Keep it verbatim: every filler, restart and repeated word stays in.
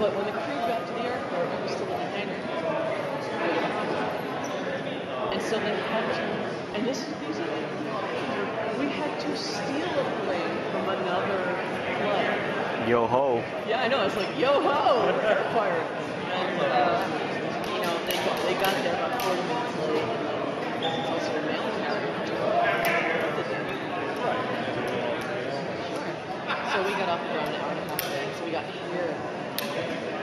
But when the crew got to the airport, it was still in the hangar. And so they had to, and this is these are we had to steal a plane from another club. Yo ho. Yeah, I know. It's like yo ho, we're air pirate. And uh, you know, they got, they got there about forty minutes late. And it's also a mail carrier. So we got off around an hour and a half late. So we got here.